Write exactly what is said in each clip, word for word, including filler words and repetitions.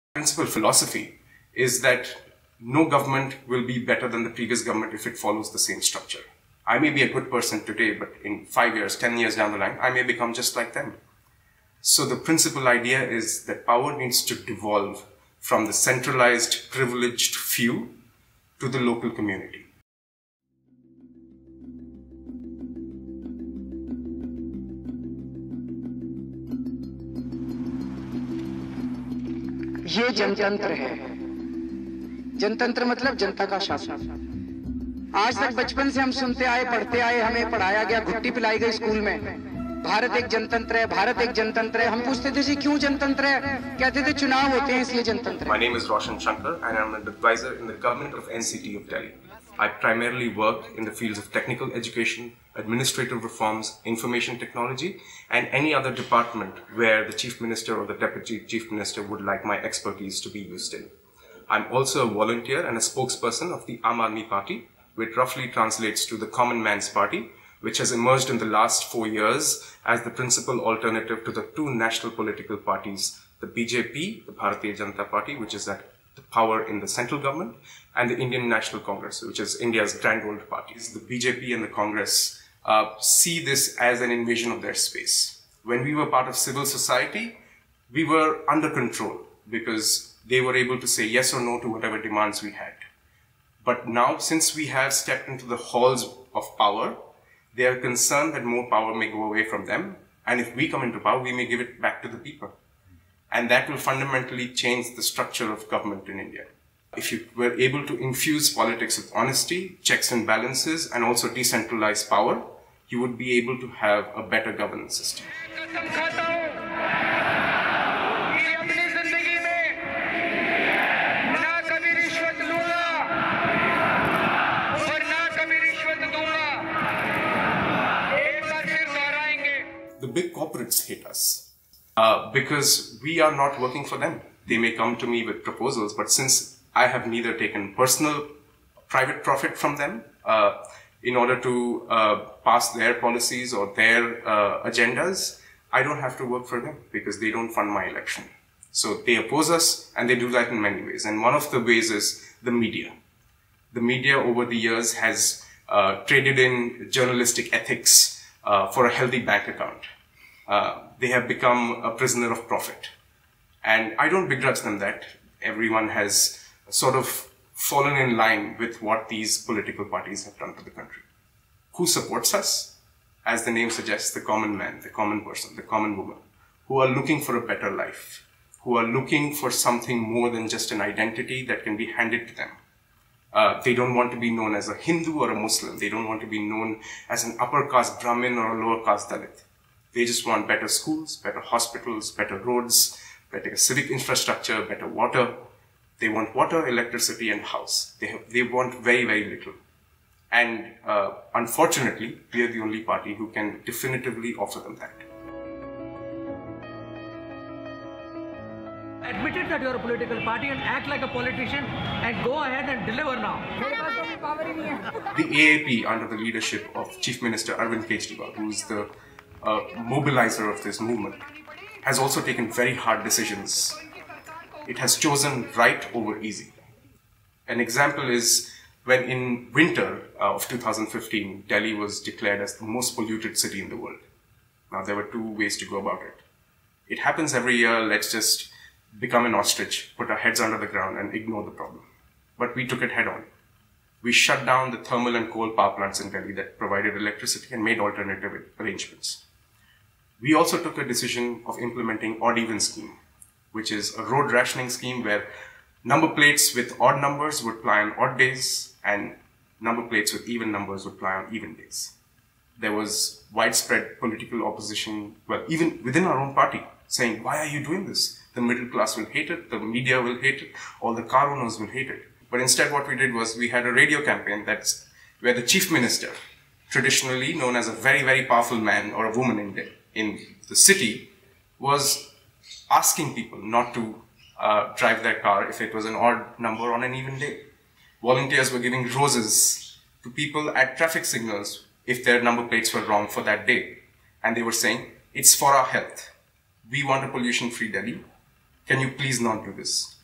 Principal philosophy is that no government will be better than the previous government if it follows the same structure. I may be a good person today, but in five years, ten years down the line, I may become just like them. So the principal idea is that power needs to devolve from the centralized, privileged few to the local community. ये जनतंत्र है। जनतंत्र मतलब जनता का शासन। आज तक बचपन से हम सुनते आए, पढ़ते आए, हमें पढ़ाया गया, घुट्टी पिलाई गई स्कूल में, भारत एक जनतंत्र है, भारत एक जनतंत्र है। हम पूछते थे जी क्यों जनतंत्र है? कहते थे चुनाव होते हैं इसलिए जनतंत्र है। My name is Roshan Shankar and I am an advisor in the government of N C T of Delhi. I primarily work in the fields of technical education, administrative reforms, information technology, and any other department where the Chief Minister or the Deputy Chief Minister would like my expertise to be used in. I'm also a volunteer and a spokesperson of the Aam Aadmi Party, which roughly translates to the Common Man's Party, which has emerged in the last four years as the principal alternative to the two national political parties, the B J P, the Bharatiya Janata Party, which is at the power in the central government, and the Indian National Congress, which is India's grand old parties. The B J P and the Congress uh, see this as an invasion of their space. When we were part of civil society, we were under control because they were able to say yes or no to whatever demands we had. But now, since we have stepped into the halls of power, they are concerned that more power may go away from them. And if we come into power, we may give it back to the people. And that will fundamentally change the structure of government in India. If you were able to infuse politics with honesty, checks and balances, and also decentralize power, you would be able to have a better governance system. The big corporates hate us uh, because we are not working for them. They may come to me with proposals, but since I have neither taken personal private profit from them uh, in order to uh, pass their policies or their uh, agendas, I don't have to work for them because they don't fund my election. So they oppose us, and they do that in many ways. And one of the ways is the media. The media over the years has uh, traded in journalistic ethics uh, for a healthy bank account. Uh, they have become a prisoner of profit. And I don't begrudge them that. Everyone has sort of fallen in line with what these political parties have done to the country. Who supports us? As the name suggests, the common man, the common person, the common woman, who are looking for a better life, who are looking for something more than just an identity that can be handed to them. Uh, they don't want to be known as a Hindu or a Muslim. They don't want to be known as an upper caste Brahmin or a lower caste Dalit. They just want better schools, better hospitals, better roads, better civic infrastructure, better water. They want water, electricity, and house. They, have, they want very, very little. And uh, unfortunately, we are the only party who can definitively offer them that. Admit it that you are a political party and act like a politician and go ahead and deliver now. The A A P, under the leadership of Chief Minister Arvind Kejriwal, who is the uh, mobilizer of this movement, has also taken very hard decisions. It has chosen right over easy. An example is when in winter uh, of two thousand fifteen, Delhi was declared as the most polluted city in the world. Now, there were two ways to go about it. It happens every year. Let's just become an ostrich, put our heads under the ground and ignore the problem. But we took it head on. We shut down the thermal and coal power plants in Delhi that provided electricity and made alternative arrangements. We also took a decision of implementing odd-even scheme, which is a road rationing scheme where number plates with odd numbers would ply on odd days and number plates with even numbers would ply on even days. There was widespread political opposition, well, even within our own party, saying, why are you doing this? The middle class will hate it, the media will hate it, all the car owners will hate it. But instead what we did was we had a radio campaign that's where the chief minister, traditionally known as a very, very powerful man or a woman in the, in the city, was asking people not to uh, drive their car if it was an odd number on an even day. Volunteers were giving roses to people at traffic signals if their number plates were wrong for that day. And they were saying, it's for our health. We want a pollution-free Delhi. Can you please not do this?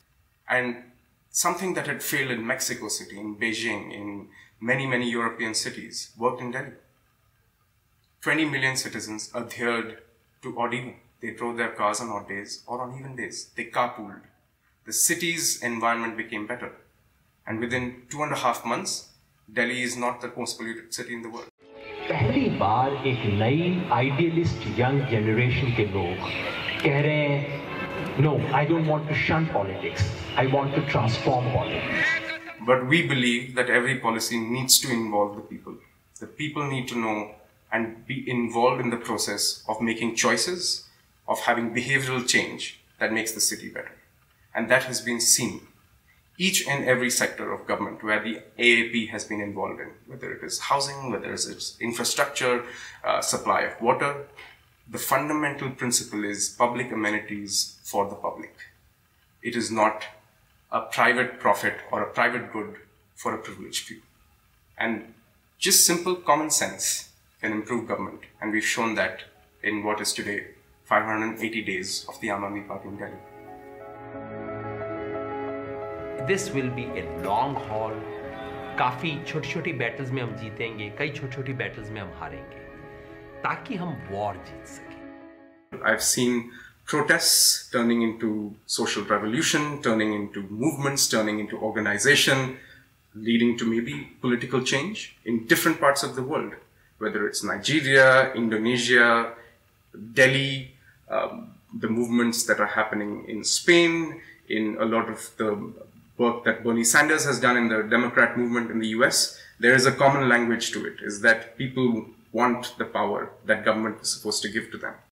And something that had failed in Mexico City, in Beijing, in many, many European cities, worked in Delhi. twenty million citizens adhered to odd even. They drove their cars on odd days or on even days. They carpooled. The city's environment became better. And within two and a half months, Delhi is not the most polluted city in the world. पहली बार एक नई idealist young generation के लोग कह रहे हैं, no, I don't want to shun politics. I want to transform politics. But we believe that every policy needs to involve the people. The people need to know and be involved in the process of making choices, of having behavioral change that makes the city better. And that has been seen. Each and every sector of government where the A A P has been involved in, whether it is housing, whether it is infrastructure, uh, supply of water, the fundamental principle is public amenities for the public. It is not a private profit or a private good for a privileged few. And just simple common sense can improve government. And we've shown that in what is today five hundred eighty days of the Aam Aadmi Party in Delhi. This will be a long haul. काफी छोटी-छोटी battles में हम जीतेंगे, कई छोटी-छोटी battles में हम हारेंगे, ताकि हम war जीत सकें. I've seen protests turning into social revolution, turning into movements, turning into organization, leading to maybe political change in different parts of the world, whether it's Nigeria, Indonesia, Delhi, um, the movements that are happening in Spain, in a lot of the work that Bernie Sanders has done in the Democrat movement in the U S, there is a common language to it, is that people want the power that government is supposed to give to them.